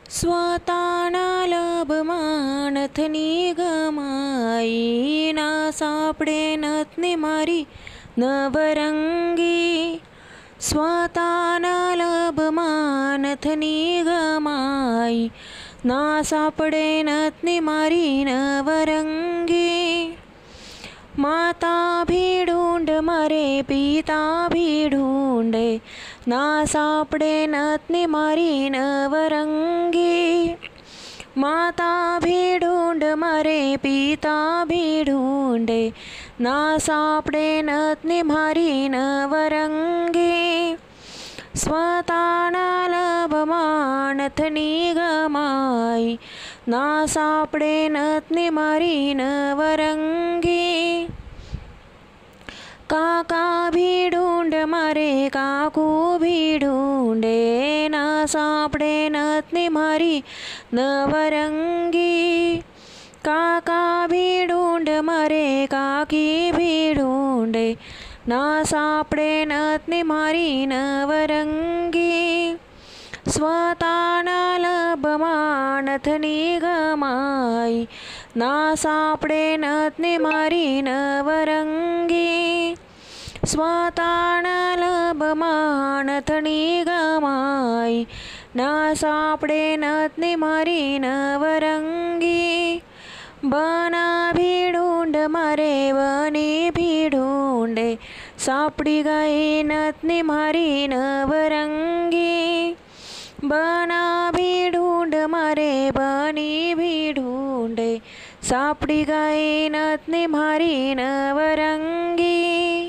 स्वताना लभમાં નથની ગમાઈ, ના સાંપડે નથને મારી નવરંગી. स्वताना લભમાં નથની ગમાઈ, ના સાંપડે નથને મારી નવરંગી. माता भी ढूंढ मारे पिता भी ढूंढे, ना सापड़े नथने मारी नवरंगी. माता भी ढूंढ मारे पिता भी ढूंढे, ना सापड़े नथने मारी नवरंगी. स्वताना લભમાં નથની ગમાઈ, ના સાંપડે નથને મારી નવરંગી. काका भी ढूंढ मारे काकू भी ढूंढे, ना सापड़े नथने मारी नवरंगी. काका भी ढूंढ मारे काकी भी ढूंढे, ना सापड़े नथने मारी नवरंगी. स्वताना લભમાં નથની ગમાઈ, ના સાંપડે નથને મારી નવરંગી. स्वताना લભમાં નથની ગમાઈ, ના સાંપડે નથને મારી નવરંગી. बना भी ढूंढ मारे बनी भी ढूंढे, सापड़ी गई नथने मारी नवरंगी. बना भी ढूंढ मारे बनी भी ढूंढे, सापड़ी गई नथने मारी नवरंगी.